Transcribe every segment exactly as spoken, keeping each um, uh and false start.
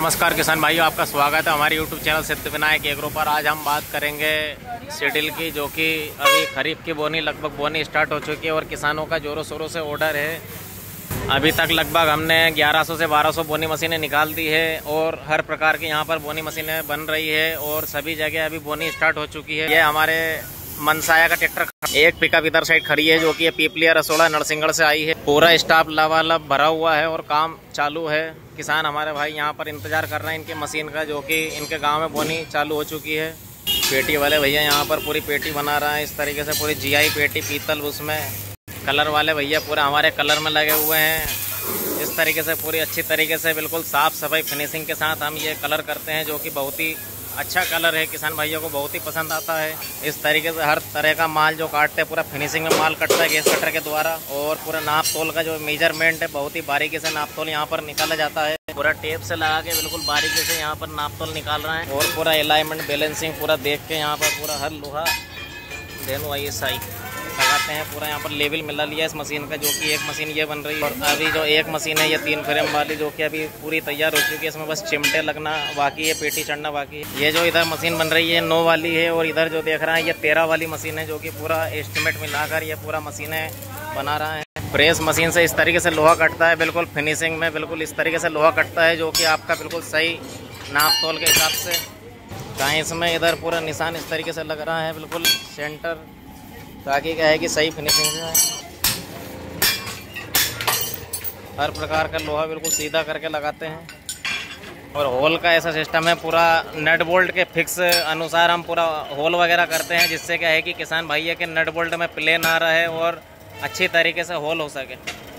नमस्कार किसान भाइयों, आपका स्वागत है हमारे यूट्यूब चैनल सिद्धिविनायक एग्रो पर। आज हम बात करेंगे सीडिल की, जो कि अभी खरीफ की बोनी लगभग बोनी स्टार्ट हो चुकी है और किसानों का जोरों शोरों से ऑर्डर है। अभी तक लगभग हमने ग्यारह सौ से बारह सौ बोनी मशीनें निकाल दी है और हर प्रकार की यहाँ पर बोनी मशीनें बन रही है और सभी जगह अभी बोनी स्टार्ट हो चुकी है। ये हमारे मनसाया का ट्रैक्टर, एक पिकअप इधर साइड खड़ी है जो कि ये पीपलिया रसोड़ा नरसिंहगढ़ से आई है। पूरा स्टाफ लबालब भरा हुआ है और काम चालू है। किसान हमारे भाई यहाँ पर इंतजार कर रहे हैं इनकी मशीन का, जो कि इनके गांव में बोनी चालू हो चुकी है। पेटी वाले भैया यहाँ पर पूरी पेटी बना रहे हैं, इस तरीके से पूरी जीआई पेटी पीतल, उसमें कलर वाले भैया पूरा हमारे कलर में लगे हुए हैं। इस तरीके से पूरी अच्छी तरीके से बिल्कुल साफ सफाई फिनिशिंग के साथ हम ये कलर करते हैं, जो कि बहुत ही अच्छा कलर है। किसान भाइयों को बहुत ही पसंद आता है। इस तरीके से हर तरह का माल जो काटते हैं पूरा फिनिशिंग में माल कटता है गैस कटर के द्वारा। और पूरा नाप तोल का जो मेजरमेंट है बहुत ही बारीकी से नाप तोल यहाँ पर निकाला जाता है। पूरा टेप से लगा के बिल्कुल बारीकी से यहाँ पर नाप तोल निकाल रहे हैं और पूरा अलाइनमेंट बैलेंसिंग पूरा देख के यहाँ पर पूरा हर लोहा देन वाई साई लगाते हैं। पूरा यहाँ पर लेवल मिला लिया इस मशीन का, जो कि एक मशीन ये बन रही है और अभी जो एक मशीन है ये तीन फ्रेम वाली, जो कि अभी पूरी तैयार हो चुकी है। इसमें बस चिमटे लगना बाकी है, पेटी चढ़ना बाकी है। ये जो इधर मशीन बन रही है नौ वाली है और इधर जो देख रहा है ये तेरह वाली मशीन है, जो कि पूरा एस्टिमेट मिलाकर ये पूरा मशीनें बना रहा है। प्रेस मशीन से इस तरीके से लोहा कटता है, बिल्कुल फिनिशिंग में बिल्कुल इस तरीके से लोहा कटता है, जो कि आपका बिल्कुल सही नाप तोल के हिसाब से। कहीं इसमें इधर पूरा निशान इस तरीके से लग रहा है बिल्कुल सेंटर, ताकि क्या है कि सही फिनिशिंग से हर प्रकार का लोहा बिल्कुल सीधा करके लगाते हैं। और होल का ऐसा सिस्टम है, पूरा नट बोल्ट के फिक्स अनुसार हम पूरा होल वगैरह करते हैं, जिससे क्या है कि किसान भाई के नट बोल्ट में प्ले ना रहे और अच्छी तरीके से होल हो सके।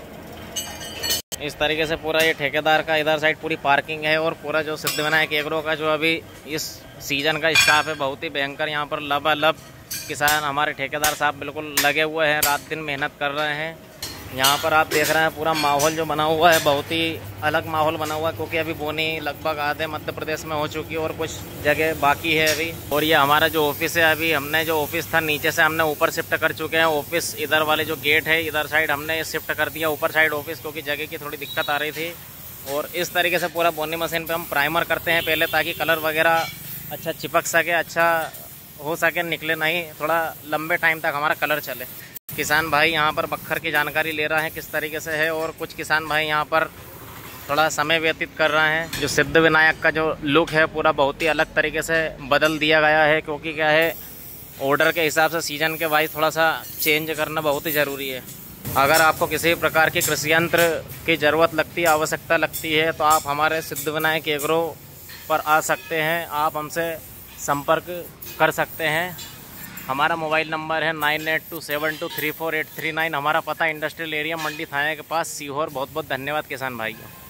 इस तरीके से पूरा ये ठेकेदार का इधर साइड पूरी पार्किंग है और पूरा जो सिद्धिविनायक एग्रो का जो अभी इस सीजन का स्टाफ है बहुत ही भयंकर। यहाँ पर लबालब किसान हमारे ठेकेदार साहब बिल्कुल लगे हुए हैं, रात दिन मेहनत कर रहे हैं। यहाँ पर आप देख रहे हैं पूरा माहौल जो बना हुआ है बहुत ही अलग माहौल बना हुआ है, क्योंकि अभी बोनी लगभग आधे मध्य प्रदेश में हो चुकी है और कुछ जगह बाकी है अभी। और ये हमारा जो ऑफिस है, अभी हमने जो ऑफिस था नीचे से हमने ऊपर शिफ्ट कर चुके हैं ऑफिस। इधर वाले जो गेट है इधर साइड हमने शिफ्ट कर दिया ऊपर साइड ऑफिस, क्योंकि जगह की थोड़ी दिक्कत आ रही थी। और इस तरीके से पूरा बोनी मशीन पर हम प्राइमर करते हैं पहले, ताकि कलर वगैरह अच्छा चिपक सके, अच्छा हो सके, निकले नहीं, थोड़ा लंबे टाइम तक हमारा कलर चले। किसान भाई यहाँ पर बखर की जानकारी ले रहे हैं किस तरीके से है, और कुछ किसान भाई यहाँ पर थोड़ा समय व्यतीत कर रहे हैं। जो सिद्धिविनायक का जो लुक है पूरा बहुत ही अलग तरीके से बदल दिया गया है, क्योंकि क्या है ऑर्डर के हिसाब से सीजन के वाइज थोड़ा सा चेंज करना बहुत ही ज़रूरी है। अगर आपको किसी प्रकार के कृषि यंत्र की ज़रूरत लगती है, आवश्यकता लगती है, तो आप हमारे सिद्धिविनायक एग्रो पर आ सकते हैं, आप हमसे संपर्क कर सकते हैं। हमारा मोबाइल नंबर है nine eight two seven two three four eight three nine. हमारा पता इंडस्ट्रियल एरिया मंडी थाने के पास सीहोर। बहुत बहुत धन्यवाद किसान भाई।